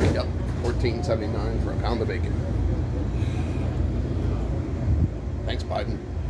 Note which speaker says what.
Speaker 1: Yep, $14.79 for a pound of bacon. Thanks, Biden.